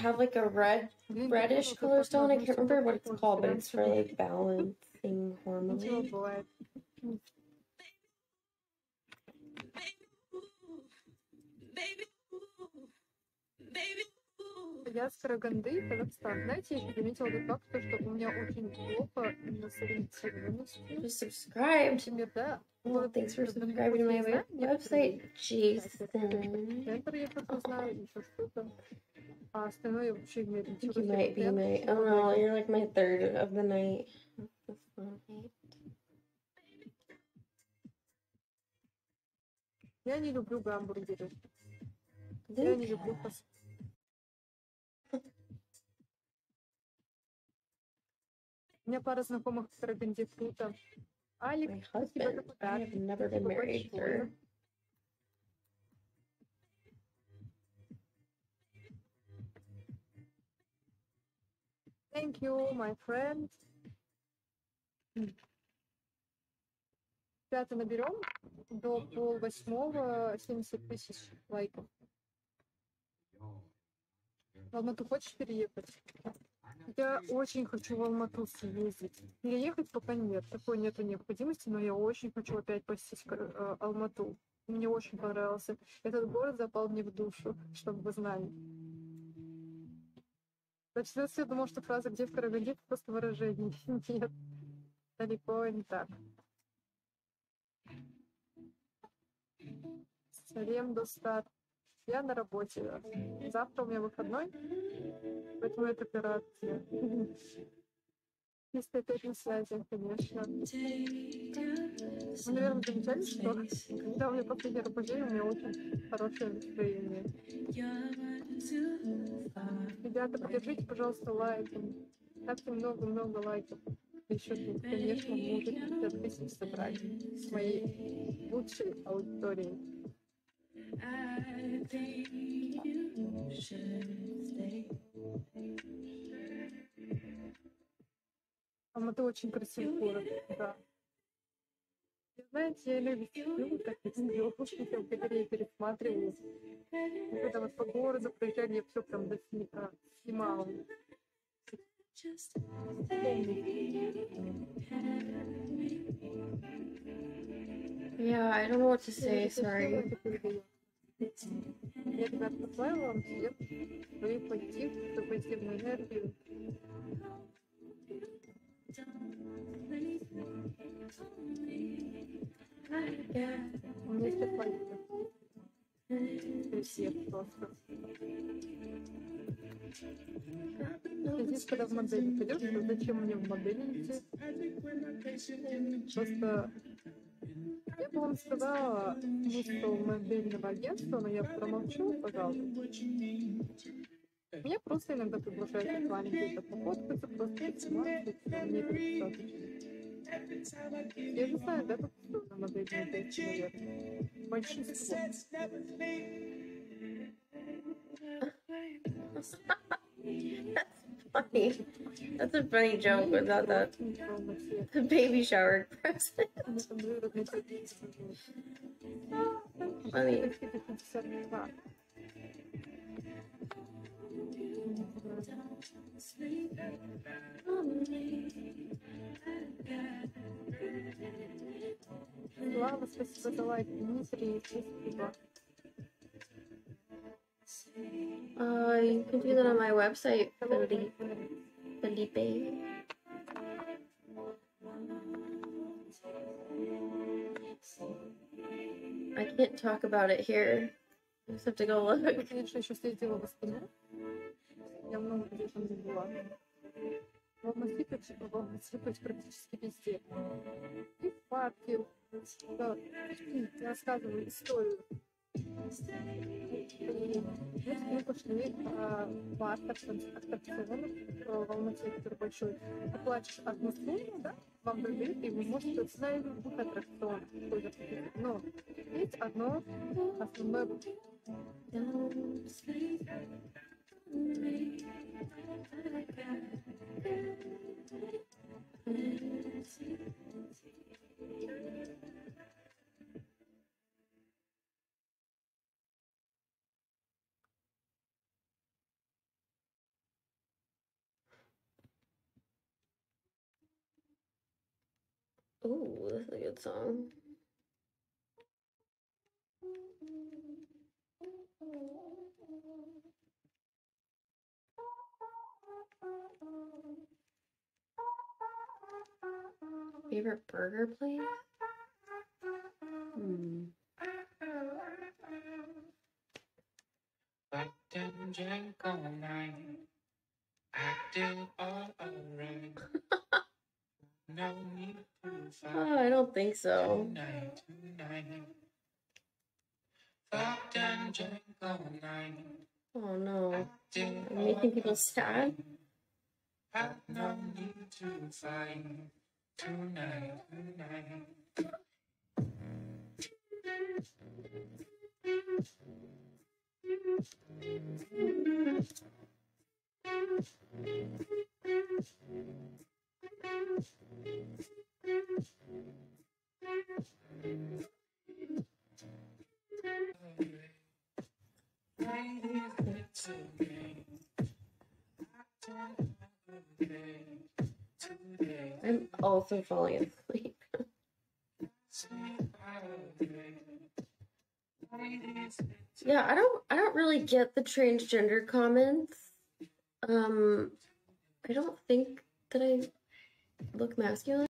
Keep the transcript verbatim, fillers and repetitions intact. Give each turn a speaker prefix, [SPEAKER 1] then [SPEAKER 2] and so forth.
[SPEAKER 1] have like a red, reddish color stone. I can't remember what it's called, but it's for like balancing hormones.
[SPEAKER 2] Я с Караганды, Казахстан. Знаете, я еще заметила тот факт, что у меня очень плохо именно с ориентированностью.
[SPEAKER 1] Just subscribe.
[SPEAKER 2] Например, да.
[SPEAKER 1] Well, thanks for subscribing to my website, Jason.
[SPEAKER 2] Центр я просто знаю, еще что-то. А остальное я вообще не ориентируюсь.
[SPEAKER 1] You might be my, oh no, you're like my third of the night.
[SPEAKER 2] Я не люблю гамбургеры. Я не люблю пас. У меня пара знакомых в Караганде круто. Алик,
[SPEAKER 1] My husband, I have never been married, sir.
[SPEAKER 2] Thank you, my friend. Пятый наберем до пол восьмого семьдесят тысяч лайков. В Алмату хочешь переехать? Я очень хочу в Алмату съездить. Переехать пока нет, такой нету необходимости, но я очень хочу опять посетить э, Алмату. Мне очень понравился. Этот город запал мне в душу, чтобы вы знали. Значит, я думал, что фраза «где в Караганде» — просто выражение. Нет, далеко не так. Салем, Достат. Я на работе. Завтра у меня выходной, поэтому это операция. Если опять на связи, конечно. Вы, наверное, замечали, что когда у меня последний рабочий день, у меня очень хорошее настроение. Ребята, поддержите, пожалуйста, лайком. Ставьте много-много лайков. Еще тут, конечно, мы уже пятьдесят тысяч собрали с моей лучшей аудиторией. Алматы очень красивый город, да. И знаете, я иногда сижу, как я сидела, в галерее пересматриваю. И когда вот по городу проезжали, я все прям снимала.
[SPEAKER 1] Yeah, I don't know what to say, sorry.
[SPEAKER 2] Я, ребят, посылаю вам всем свою позитив, позитивную энергию. У меня есть отвалится. При всех просто. Здесь, когда в модели пойдешь, то зачем мне в модели идти? Просто я бы вам сказала смысл модельного агентства, но я промолчу, пожалуйста. Меня просто иногда приглашают в плане где-то пофоткаться, просто посмотреть, мне это достаточно. Я не знаю, да, как на модельный агентство, наверное. Большинство.
[SPEAKER 1] Funny. That's a funny joke without that. The baby shower present. Funny.
[SPEAKER 2] Слава, спасибо за лайк. Дмитрий, спасибо.
[SPEAKER 1] Uh, you can do that on my website, Felipe. Felipe. I can't talk about it here. I just have to go look.
[SPEAKER 2] Я, конечно, еще съездила в Астану. Я много где там не была. Можно сыпать, можно сыпать практически везде. И в парке. Да. Я рассказываю историю. Мы пошли в аттракцион в Алмате, который большой. Ты платишь одну сумму, да, вам дают, и вы можете цена любых аттракционов. Но есть одно основное.
[SPEAKER 1] Ooh, this is a good song. Favorite burger place? Hmm. Oh, I don't think so. Oh no. I'm making people sad. I'm also falling asleep. Yeah, I don't I don't really get the transgender comments. Um I don't think that I look masculine.